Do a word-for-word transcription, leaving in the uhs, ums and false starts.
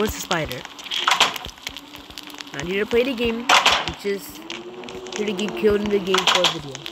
Where's the spider? I'm not here to play the game. It's just here to get killed in the game for a video.